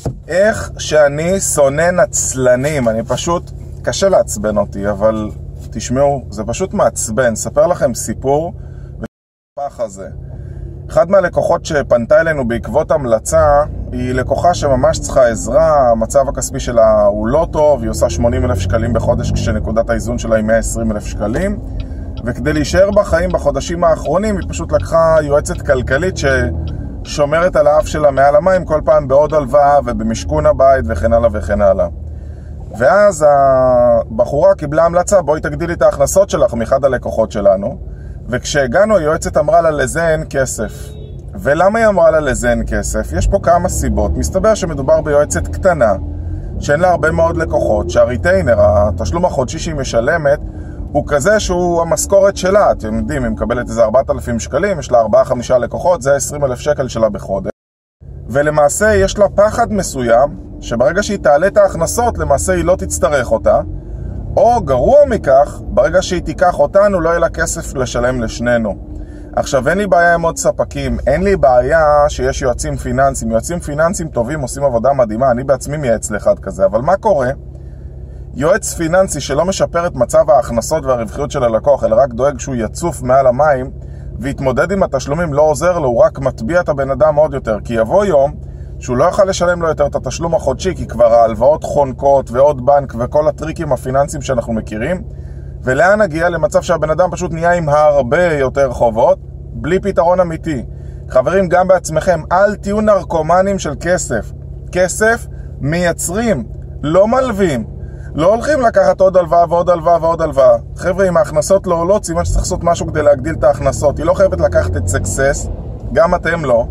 איך שאני שונא נצלנים, אני פשוט, קשה לעצבן אותי, אבל תשמעו, זה פשוט מעצבן. ספר לכם סיפור ופח הזה. אחד מהלקוחות שפנתה אלינו בעקבות המלצה, היא לקוחה שממש צריכה עזרה, המצב הכספי שלה הוא לא טוב, היא עושה 80,000 שקלים בחודש כשנקודת האיזון שלה היא 120,000 שקלים, וכדי להישאר בחיים בחודשים האחרונים היא פשוט לקחה יועצת כלכלית ששומרת על האף שלה מעל המים כל פעם בעוד הלוואה ובמשכון הבית וכן הלאה וכן הלאה. ואז הבחורה קיבלה המלצה, בואי תגדילי את ההכנסות שלך מאחד הלקוחות שלנו, וכשהגענו היועצת אמרה לה לזה אין כסף. ולמה היא אמרה לה לזה אין כסף? יש פה כמה סיבות. מסתבר שמדובר ביועצת קטנה שאין לה הרבה מאוד לקוחות, שהריטיינר, התשלום החודשי שהיא משלמת, הוא כזה שהוא המשכורת שלה. אתם יודעים, היא מקבלת איזה 4,000 שקלים, יש לה 4-5 לקוחות, זה 20,000 שקל שלה בחודש. ולמעשה יש לה פחד מסוים שברגע שהיא תעלה את ההכנסות למעשה היא לא תצטרך אותה, או גרוע מכך, ברגע שהיא תיקח אותנו לא יהיה לה כסף לשלם לשנינו. עכשיו אין לי בעיה עם עוד ספקים, אין לי בעיה שיש יועצים פיננסיים. יועצים פיננסיים טובים עושים עבודה מדהימה, אני בעצמי מייעץ לאחד כזה. אבל מה קורה? יועץ פיננסי שלא משפר את מצב ההכנסות והרווחיות של הלקוח, אלא רק דואג שהוא יצוף מעל המים והתמודד עם התשלומים, לא עוזר לו, הוא רק מטביע את הבן אדם עוד יותר. כי יבוא יום שהוא לא יוכל לשלם לו יותר את התשלום החודשי, כי כבר ההלוואות חונקות ועוד בנק וכל הטריקים הפיננסיים שאנחנו מכירים, ולאן נגיע? למצב שהבן אדם פשוט נהיה עם הרבה יותר חובות, בלי פתרון אמיתי. חברים, גם בעצמכם, אל תהיו נרקומנים של כסף. כסף מייצרים, לא מלווים. לא הולכים לקחת עוד הלוואה ועוד הלוואה ועוד הלוואה. חבר'ה, אם ההכנסות לא עולות, סימן שצריך לעשות משהו כדי להגדיל את ההכנסות. היא לא חייבת לקחת את סקסס, גם אתם לא.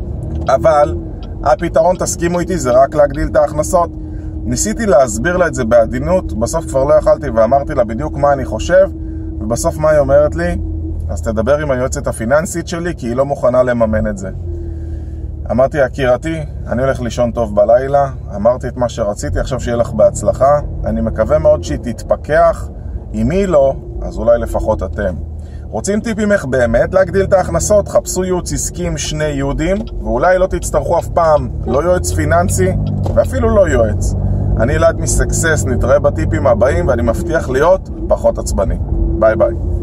אבל הפתרון, תסכימו איתי, זה רק להגדיל את ההכנסות. ניסיתי להסביר לה את זה בעדינות, בסוף כבר לא יכלתי ואמרתי לה בדיוק מה אני חושב, ובסוף מה היא אומרת לי? אז תדבר עם היועצת הפיננסית שלי, כי היא לא מוכנה לממן את זה. אמרתי, יקירתי, אני הולך לישון טוב בלילה, אמרתי את מה שרציתי, עכשיו שיהיה לך בהצלחה, אני מקווה מאוד שהיא תתפקח, אם היא לא, אז אולי לפחות אתם. רוצים טיפים איך באמת להגדיל את ההכנסות? חפשו ייעוץ עסקי עם 2 יהודים, ואולי לא תצטרכו אף פעם לא יועץ פיננסי, ואפילו לא יועץ. אני אלעד מסקסס, נתראה בטיפים הבאים, ואני מבטיח להיות פחות עצבני. ביי ביי.